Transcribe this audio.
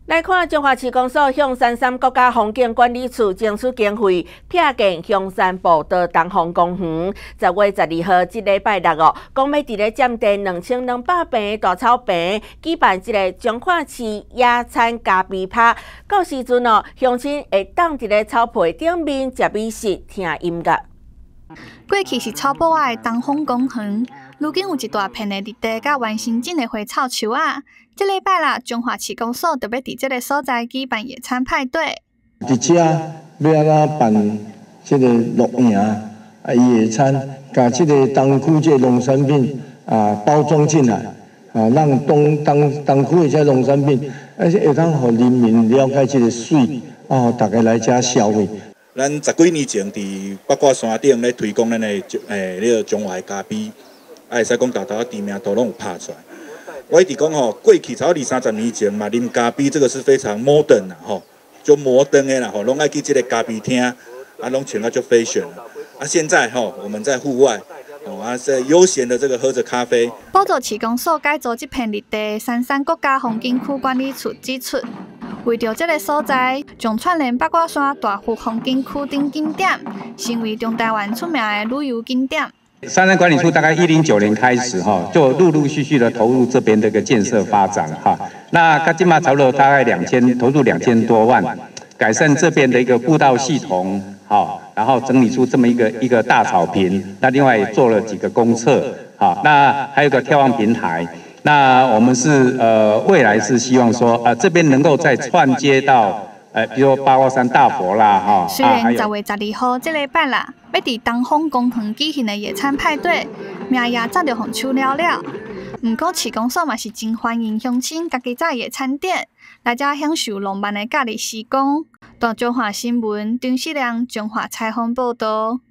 来看中华市公所向山山国家风景管理处争取经费，拆建香山步道东风公园。10月12号，即礼拜六哦，讲要伫咧占地2200平的大草坪举办一个彰化市野餐咖啡趴。到时阵哦，乡亲会当伫咧草皮顶面食美食、听音乐。 过去是草埔仔的东风公园，如今有一大片的绿地甲原生种的花草树啊。这礼拜啦，中华市公所特别伫这个所在举办野餐派对。 伫遮要安怎办这个露营野餐，把这个东区这农产品包装进来让东区的这农产品，而且会当互人民了解这个水大家来遮消费。 咱10几年前伫八卦山顶咧推广咱的个中华的咖啡，会使讲大头知名度拢有拍出来。我一直讲吼，过去超20-30年前嘛，啉咖啡这个是非常 modern 啦吼，就摩登的啦吼，拢爱去这个咖啡厅拢穿啊就 fashion 了。现在吼，我们在户外在悠闲的这个喝着咖啡。 补助市公所改造这片绿地，山山国家风景区管理处指出，为着这个所在，将串联八卦山大湖风景区等景点，成为中台湾出名的旅游景点。 山山管理处大概109年开始就陆陆续续的投入这边的一个建设发展那它今嘛差不多大概投入2000多万，改善这边的一个步道系统然后整理出这么一个大草坪。那另外也做了几个公厕那还有个眺望平台。那我们是未来是希望说这边能够再串接到。比如八卦山大佛啦， 虽然10月12号这礼拜啦，要伫东风公园举行的野餐派对，名也早就放手了了。不过市公所嘛是真欢迎乡亲家己在野餐点来遮享受浪漫的假日时光。大中华新闻张世亮中华采访报道。